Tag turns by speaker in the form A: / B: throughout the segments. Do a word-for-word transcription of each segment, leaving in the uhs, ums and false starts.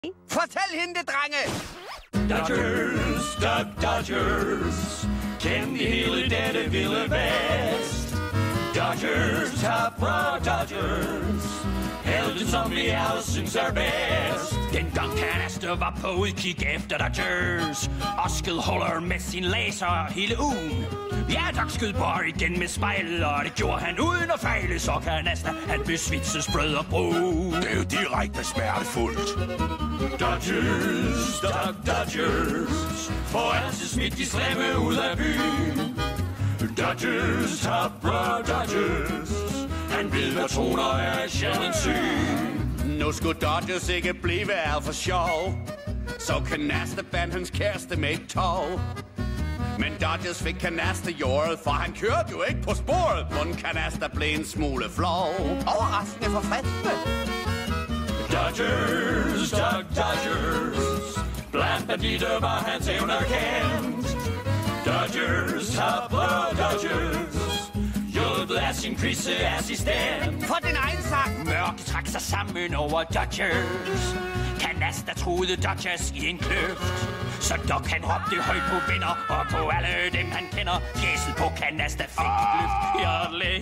A: Fortæl hende det, drenge!
B: Dodgers, Duck Dodgers, kend de hele dette vilde vest. Dodgers, top raw Dodgers, helden som vi alle synes er bedst. Dengang kanaster var på udkig efter Dodgers, Oskel holder med sin laser hele ugen. Ja, Doc skød bare igen med spejl, og det gjorde han uden at fejle, så kanaster han blev svitsesprød og brug.
C: Det er jo direkte smertefuldt.
B: Dodgers, Duck Dodgers, får altid smidt de slemme ud af byen. Dodgers, top raw Dodgers, han ved, hvad troner er sjældent syg.
A: Nu skulle Dodgers ikke blive alt for sjov, så Kanaster bandt hans kæreste med et tog. Men Dodgers fik Kanaster jordet, for han kørte jo ikke på sporet. Munden Kanaster blev en smule flov. Overraskende forfriskende.
B: Dodgers, Duck Dodgers, blandt banditter var hans evner kendt. Dodgers, top raw Dodgers, hjulpet af sin kriseassistent.
A: For din egen sang.
B: Mørke trak sig sammen over Dodgers. Kanaster troede Dodgers i en kløft, så Doc han råbte højt på venner, og på alle dem han kender. Fjeset på Kanaster fik et løft. Jodle.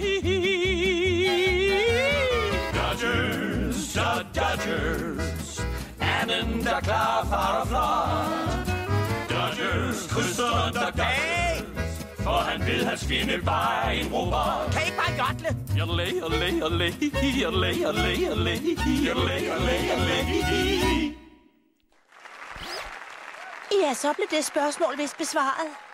B: Dodgers, Duck Dodgers, anden der klar far og flot. Dodgers krydser Duck Dodgers, for han ved hans fjende var en robot.
A: Kan I ikke bare jodle?
B: Jodle, jodle, jodle, jodle, jodle, jodle, jodle, jodle, jodle.
D: Ja, så blev det spørgsmål vist besvaret.